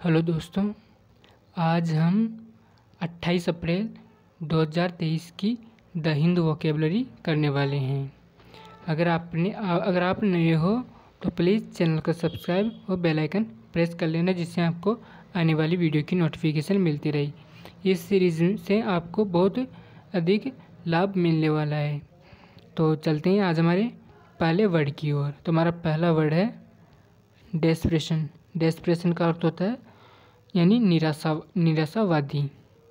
Hello दोस्तों, आज हम 28 अप्रैल 2023 की द हिंदू वोकेबलरी करने वाले हैं। अगर आप नए हो तो प्लीज़ चैनल को सब्सक्राइब और बेल आइकन प्रेस कर लेना, जिससे आपको आने वाली वीडियो की नोटिफिकेशन मिलती रही। इस सीरीज़ से आपको बहुत अधिक लाभ मिलने वाला है। तो चलते हैं आज हमारे पहले वर्ड की ओर। तो हमारा पहला वर्ड है डेस्परेशन। डेस्परेशन का अर्थ होता है यानी निराशावादी।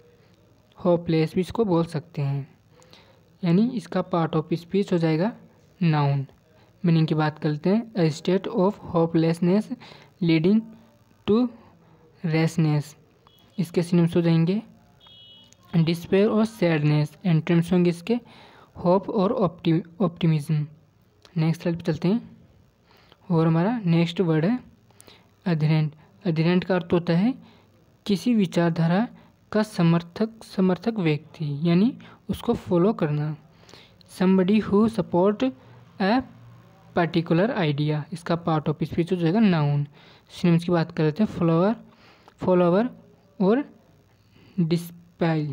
होपलेस भी इसको बोल सकते हैं, यानी इसका पार्ट ऑफ स्पीच हो जाएगा नाउन। मीनिंग की बात करते हैं, a state of hopelessness leading to rashness. इसके सिनोनिम्स हो जाएंगे डिस्पेयर और सैडनेस। एंटोनिम्स होंगे इसके होप और ऑप्टिमिज्म। नेक्स्ट स्लाइड पे चलते हैं और हमारा नेक्स्ट वर्ड है अधेरेंट। अधेरेंट का अर्थ होता है किसी विचारधारा का समर्थक व्यक्ति, यानी उसको फॉलो करना। Somebody who support a particular idea. इसका पार्ट ऑफ स्पीच हो जाएगा नाउन। सिनोनिम्स की बात कर लेते हैं, फॉलोवर और डिस्पाइल।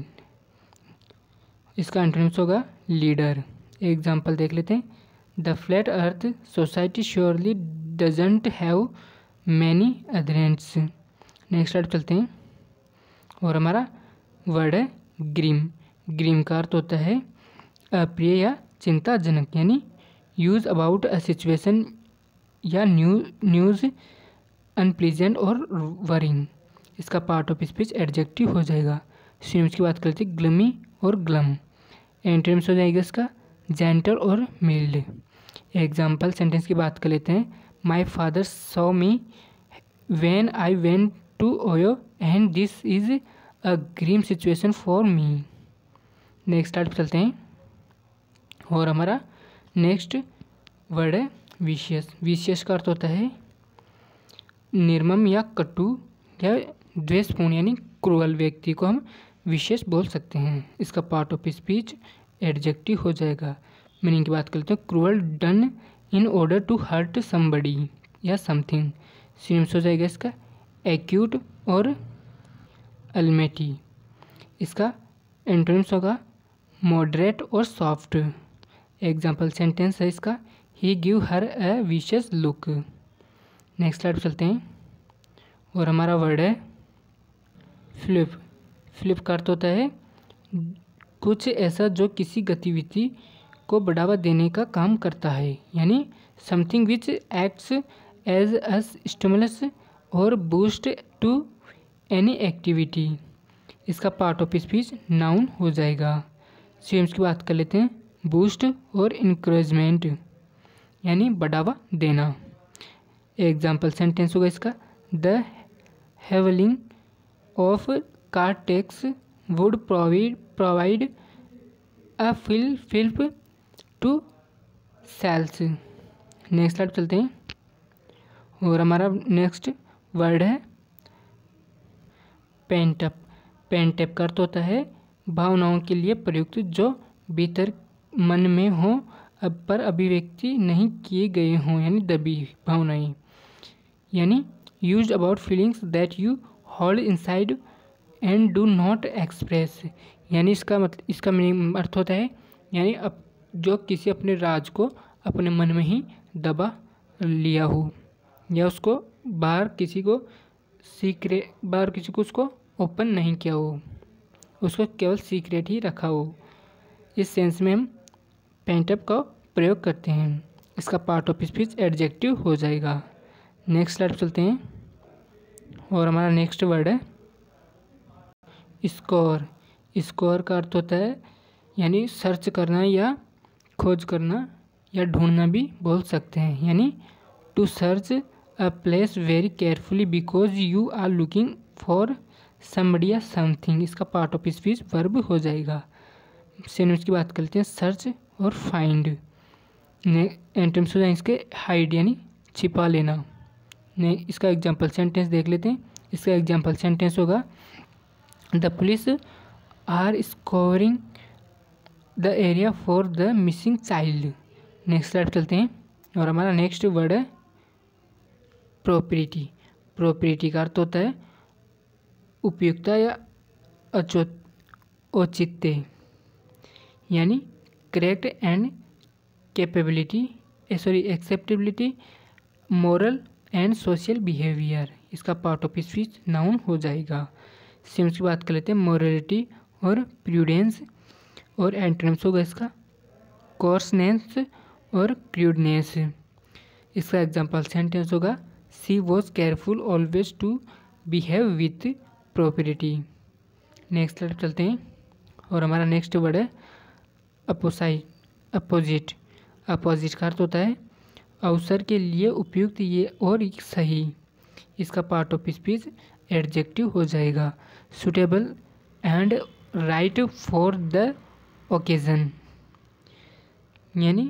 इसका एंटोनिम्स होगा लीडर। एग्जाम्पल देख लेते हैं, the flat earth society surely doesn't have many adherents. Next slide चलते हैं और हमारा वर्ड है ग्रीम। ग्रीम का अर्थ होता है अप्रिय या चिंताजनक, यानी यूज अबाउट अ सिचुएशन या न्यूज़ अनप्लीजेंट और वरिंग। इसका पार्ट ऑफ स्पीच एडजेक्टिव हो जाएगा। सिनोनिम्स की बात करते हैं ग्लमी और ग्लम। एंटोनिम्स हो जाएगा इसका जेंटल और मिल्ड। एग्जाम्पल सेंटेंस की बात कर लेते हैं, my father saw me when I went to OYO and this is a grim situation for me. Next start चलते हैं और हमारा नेक्स्ट वर्ड है विशियस। विशियस का अर्थ होता है निर्मम या कटु या द्वेषपूर्ण, यानी क्रूअल व्यक्ति को हम विशियस बोल सकते हैं। इसका पार्ट ऑफ स्पीच एडजेक्टिव हो जाएगा। मीनिंग की बात करते हैं, cruel done in order to hurt somebody या समथिंग। सिनोनिम्स हो जाएगा इसका एक्यूट और अल्मेटी। इसका एंटोनिम्स होगा मॉडरेट और सॉफ्ट। एग्जाम्पल सेंटेंस है इसका, he give her a vicious look. Next slide चलते हैं और हमारा वर्ड है फ्लिप। फ्लिप का अर्थ होता है कुछ ऐसा जो किसी गतिविधि को बढ़ावा देने का काम करता है, यानी something which acts as a stimulus और बूस्ट टू एनी एक्टिविटी। इसका पार्ट ऑफ स्पीच नाउन हो जाएगा। सिनोनिम्स की बात कर लेते हैं, बूस्ट और इंकरेजमेंट, यानी बढ़ावा देना। एग्जाम्पल सेंटेंस होगा इसका, the halving of car tax would provide a fillip to sales. Next slide चलते हैं और हमारा नेक्स्ट वर्ड है पेंटअप। पेंटअप का अर्थ होता है भावनाओं के लिए प्रयुक्त जो भीतर मन में हो पर अभिव्यक्ति नहीं किए गए हों, यानी दबी भावनाएं, यानी used about feelings that you hold inside and do not express. यानी इसका मीनिंग अर्थ होता है यानी जो किसी अपने राज को अपने मन में ही दबा लिया हो या उसको बाहर किसी को उसको ओपन नहीं किया हो, उसको केवल सीक्रेट ही रखा हो। इस सेंस में हम पेंटअप का प्रयोग करते हैं। इसका पार्ट ऑफ स्पीच एडजेक्टिव हो जाएगा। नेक्स्ट स्लाइड चलते हैं और हमारा नेक्स्ट वर्ड है स्कोर। स्कोर का अर्थ होता है यानी सर्च करना या खोज करना या ढूंढना भी बोल सकते हैं, यानी to search a place very carefully because you are looking for somebody या समथिंग। इसका पार्ट ऑफ स्पीच वर्ब हो जाएगा। सिनोनिम्स की बात करते हैं, सर्च और फाइंड। एंटोनिम्स हो जाएंगे इसके हाइड, यानी छिपा लेना। इसका एग्जाम्पल सेंटेंस देख लेते हैं। इसका एग्जाम्पल सेंटेंस होगा, the police are scouring the area for the missing child. Next slide चलते हैं और हमारा नेक्स्ट वर्ड है प्रॉपर्टी। प्रॉपर्टी का अर्थ होता है उपयुक्तता या औचित्य, यानी correct and acceptability, moral and social behaviour. इसका पार्ट ऑफ स्पीच नाउन हो जाएगा। सिम्स की बात कर लेते हैं, मोरलिटी और प्रूडेंस, और एंटोनिम्स होगा इसका कोर्सनेस और क्रूडनेस। इसका एग्जांपल सेंटेंस होगा she was careful always to behave with propriety. Next slide चलते हैं और हमारा नेक्स्ट वर्ड है अपोजिट। अपोजिट का अर्थ होता है अवसर के लिए उपयुक्त ये और सही। इसका पार्ट ऑफ स्पीच एडजेक्टिव हो जाएगा, suitable and right for the occasion, यानी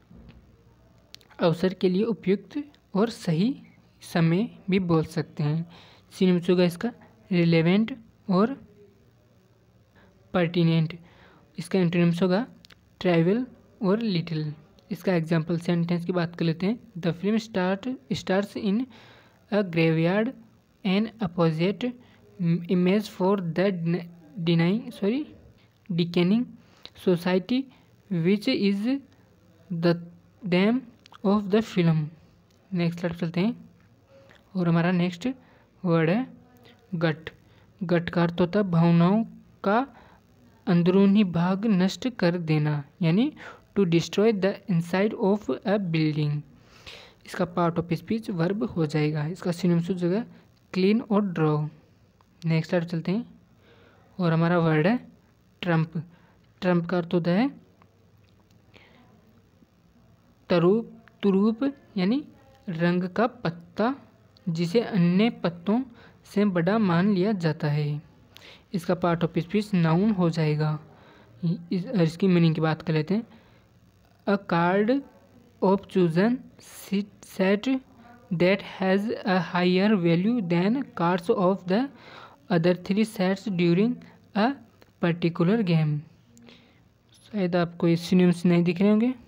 अवसर के लिए उपयुक्त और सही समय भी बोल सकते हैं। सिनोनिम्स होगा इसका रिलेवेंट और पर्टिनेंट। इसका एंटोनिम्स होगा ट्राइवल और लिटिल। इसका एग्जाम्पल सेंटेंस की बात कर लेते हैं, the film stars in a graveyard an apposite image for the decaying society which is the theme of the film. Next slide चलते हैं और हमारा नेक्स्ट वर्ड है गट। गट का अर्थ होता है भावनाओं का अंदरूनी भाग नष्ट कर देना, यानी to destroy the inside of a building. इसका पार्ट ऑफ स्पीच वर्ब हो जाएगा। इसका सिनोनिम्स हो जाएगा क्लीन और ड्रॉ। नेक्स्ट स्लाइड चलते हैं और हमारा वर्ड है ट्रम्प। ट्रम्प का अर्थ होता है तुरूप, यानी रंग का पत्ता जिसे अन्य पत्तों से बड़ा मान लिया जाता है। इसका पार्ट ऑफ स्पीच नाउन हो जाएगा। इसकी मीनिंग की बात कर लेते हैं, a card of chosen set that has a higher value than cards of the other 3 sets during a particular game. शायद आपको ये सिनोनिम्स नहीं दिख रहे होंगे।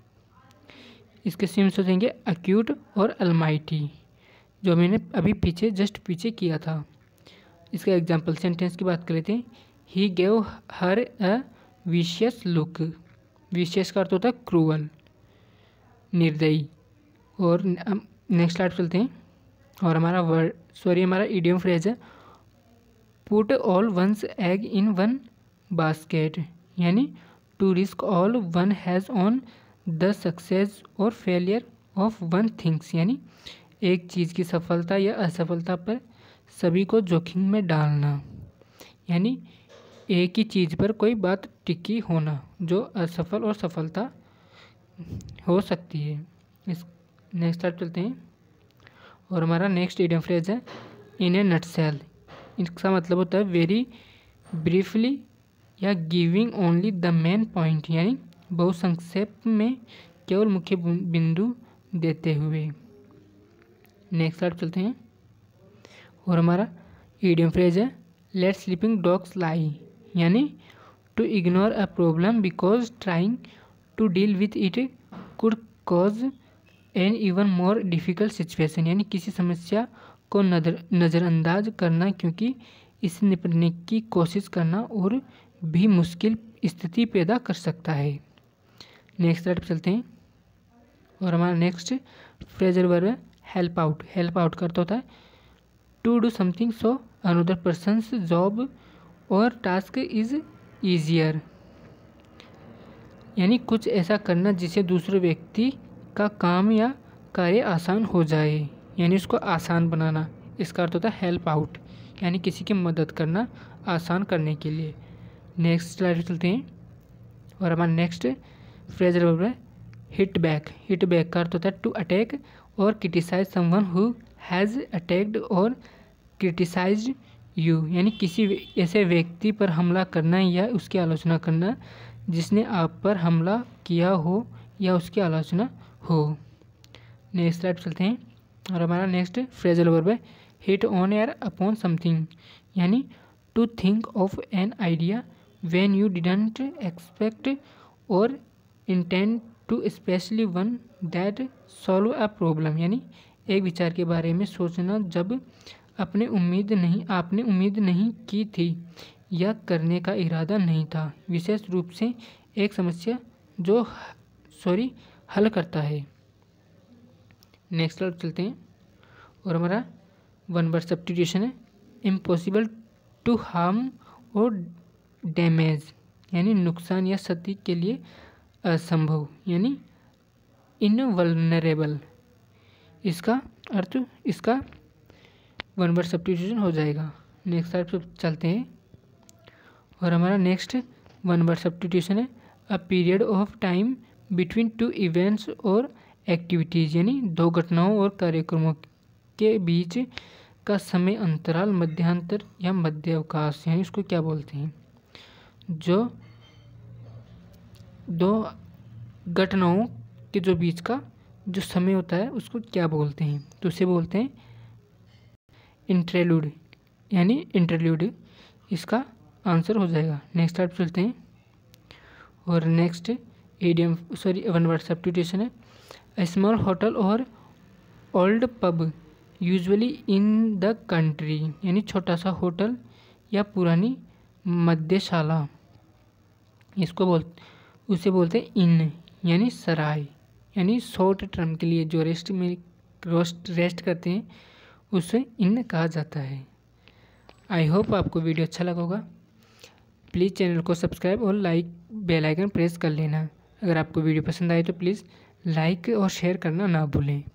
इसके सिनोनिम्स हो जाएंगे अक्यूट और अलमाइटी, जो मैंने अभी जस्ट पीछे किया था। इसका एग्जाम्पल सेंटेंस की बात कर लेते हैं, he gave her a vicious look. Vicious का अर्थ होता है क्रूअल, निर्दयी। और नेक्स्ट स्लाइड चलते हैं और हमारा इडियम फ्रेज है put all one's egg in one basket, यानी to risk all one has on the success or failure of one things, यानी एक चीज़ की सफलता या असफलता पर सभी को जोखिम में डालना, यानी एक ही चीज़ पर कोई बात टिकी होना जो असफल और सफलता हो सकती है। इस नेक्स्ट स्लाइड चलते हैं और हमारा नेक्स्ट इडियम फ्रेज है इन ए नटसेल। इसका मतलब होता है वेरी ब्रीफली या giving only the main point, यानी बहुत संक्षेप में केवल मुख्य बिंदु देते हुए। नेक्स्ट स्लाइड चलते हैं और हमारा इडियम फ्रेज है लेट स्लीपिंग डॉग्स लाई, यानी to ignore a problem because trying to deal with it could cause an even more difficult situation, यानी किसी समस्या को नज़रअंदाज करना क्योंकि इससे निपटने की कोशिश करना और भी मुश्किल स्थिति पैदा कर सकता है। नेक्स्ट स्लाइड पर चलते हैं और हमारा नेक्स्ट फ्रेजल वर्ब है हेल्प आउट। हेल्प आउट का अर्थ होता है to do something so another person's job or task is easier, यानी कुछ ऐसा करना जिससे दूसरे व्यक्ति का काम या कार्य आसान हो जाए, यानी उसको आसान बनाना। इसका अर्थ होता है हेल्प आउट, यानी किसी की मदद करना आसान करने के लिए। नेक्स्ट स्लाइड पर चलते हैं और हमारा नेक्स्ट फ्रेजल वर्ब है हिट बैक। हिट बैक का अर्थ होता है to attack or criticise someone who has attacked or criticised you, यानी किसी ऐसे व्यक्ति पर हमला करना या उसकी आलोचना करना जिसने आप पर हमला किया हो या उसकी आलोचना हो। नेक्स्ट स्लाइड चलते हैं और हमारा नेक्स्ट फ्रेजल वर्ब है hit on or upon something, यानी to think of an idea when you didn't expect or intend to specially one that solve a problem, यानी एक विचार के बारे में सोचना जब आपने उम्मीद नहीं की थी या करने का इरादा नहीं था, विशेष रूप से एक समस्या जो हल करता है। नेक्स्ट तरफ चलते हैं और हमारा वन वर्ड सब्स्टिट्यूशन है impossible to harm or damage, यानी नुकसान या क्षति के लिए असंभव, यानी इनवल्नरेबल। इसका अर्थ इसका वन वर्ड सब्स्टिट्यूशन हो जाएगा। नेक्स्ट तरफ चलते हैं और हमारा नेक्स्ट वन वर्ड सब्स्टिट्यूशन है a period of time between two events or activities, यानी दो घटनाओं और कार्यक्रमों के बीच का समय अंतराल, मध्यांतर या मध्य अवकाश, यानी इसको क्या बोलते हैं? जो दो घटनाओं के जो बीच का जो समय होता है उसको क्या बोलते हैं? तो उसे बोलते हैं इंटरलूड, यानी इंटरल्यूड इसका आंसर हो जाएगा। नेक्स्ट टाइप चलते हैं और नेक्स्ट वन वर्ड सब्स्टिट्यूशन है a small hotel or old pub usually in the country, यानी छोटा सा होटल या पुरानी मद्यशाला, उसे बोलते हैं इन, यानी सराय, यानी शॉर्ट टर्म के लिए जो रेस्ट करते हैं उसे इन कहा जाता है। आई होप आपको वीडियो अच्छा लगा होगा। प्लीज़ चैनल को सब्सक्राइब और बेल आइकन प्रेस कर लेना। अगर आपको वीडियो पसंद आए तो प्लीज़ लाइक और शेयर करना ना भूलें।